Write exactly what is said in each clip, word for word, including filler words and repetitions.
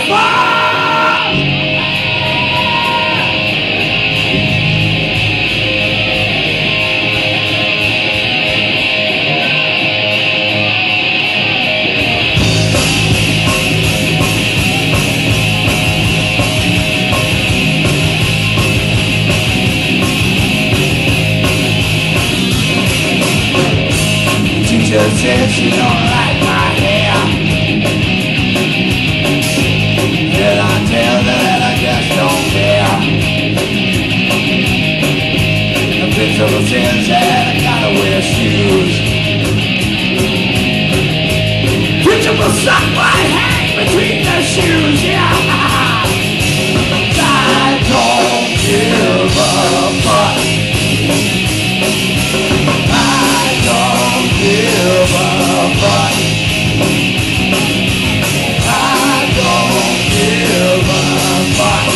fuck. Teacher said she don't like my hair. Did I tell her that I just don't care? The principal says that I gotta wear shoes. Principal suck my hang between their shoes, yeah. I don't give a fuck. I don't give a fuck. I don't give a fuck.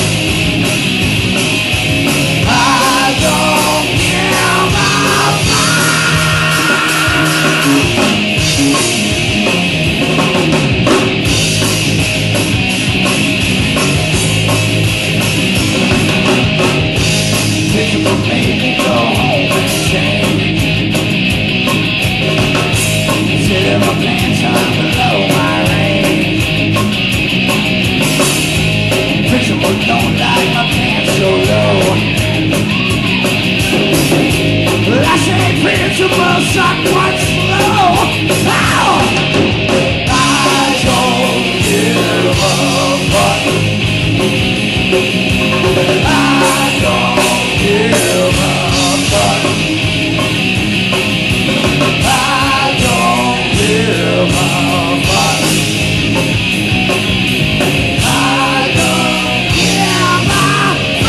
I don't give a Principal made me go home and change. Sit in my pants on below my range. Principal don't like my pants so low. Well, I say principal suck what's slow. Ow! I don't give a fuck. I don't give a fuck. I don't give a fuck. I don't give a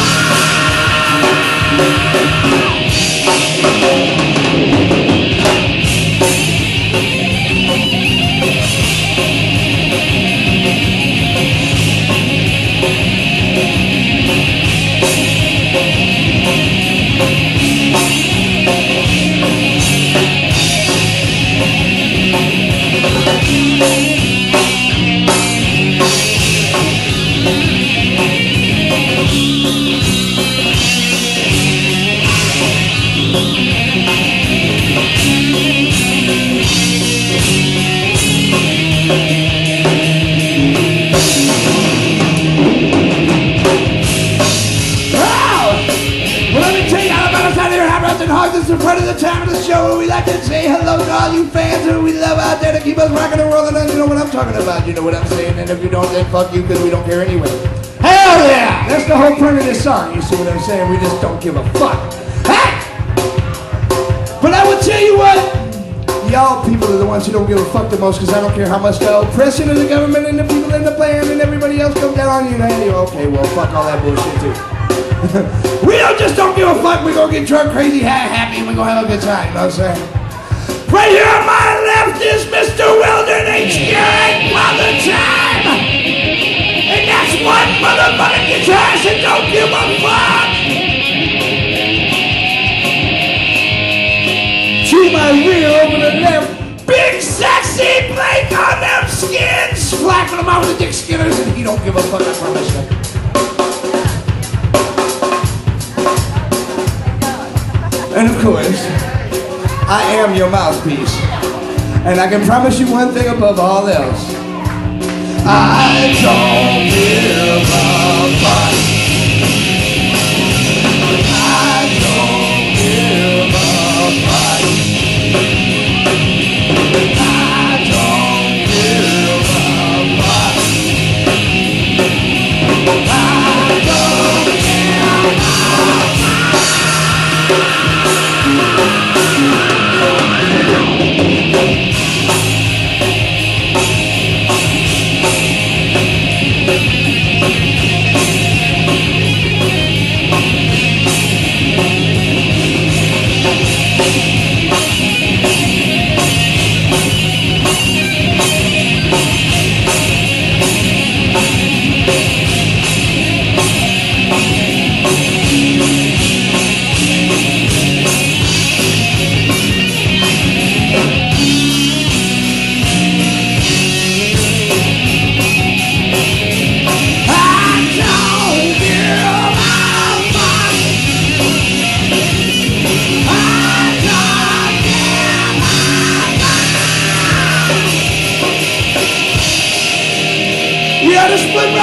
in front of the time of the show. We like to say hello to all you fans who we love out there to keep us rocking and rolling. And you know what I'm talking about. You know what I'm saying. And if you don't, then fuck you, because we don't care anyway. Hell yeah! That's the whole point of this song. You see what I'm saying? We just don't give a fuck. Hey! But I will tell you what. Y'all people are the ones who don't give a fuck the most, because I don't care how much the oppression of the government and the people in the band and everybody else come down on you. And you okay, well, fuck all that bullshit too. We don't just don't give a fuck. We're gonna get drunk, crazy, happy, and we're gonna have a good time. You know what I'm saying? Right here on my left is Mister Weldon H. Garrett, Father Time. And that's one motherfucking guitarist that don't give a fuck. To my rear over the left, Big Sexy Blake on them skins. Flapping them out with the Dick Skinners, and he don't give a fuck, I promise you. And of course, I am your mouthpiece. And I can promise you one thing above all else. I don't give a fuck. I don't give a fuck. I don't give a fuck. I don't give a fuck.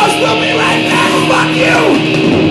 Ghost will be right back. Fuck you.